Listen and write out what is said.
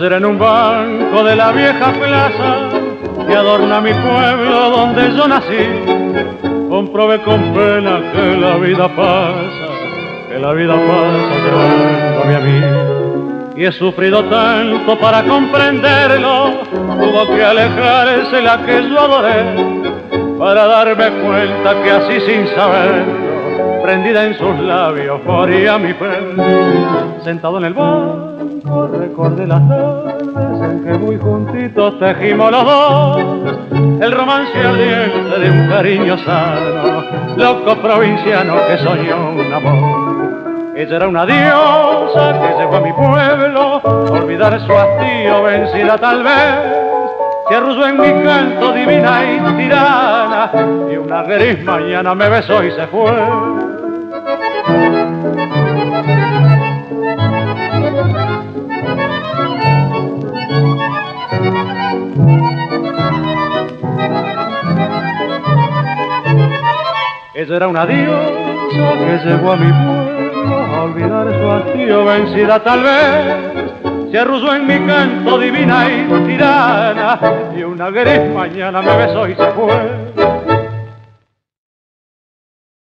Ayer en un banco de la vieja plaza que adorna mi pueblo donde yo nací, comprobé con pena que la vida pasa llevándome a mí. Y he sufrido tanto para comprenderlo, tuvo que alejarse la que yo adoré, para darme cuenta que así sin saberlo, prendida en sus labios, moría mi fe. Sentado en el banco recordé las tardes en que muy juntitos tejimos los dos el romance ardiente de un cariño sano, loco provinciano que soñó un amor. Ella era una diosa que llegó a mi pueblo a olvidar su hastío, vencida tal vez se arrulló en mi canto divina y tirana, y una gris mañana me besó y se fue. Ella era una diosa que llegó a mi pueblo a olvidar su hastío, vencida tal vez se arrulló en mi canto divina y tirana, y una gris mañana me besó y se fue.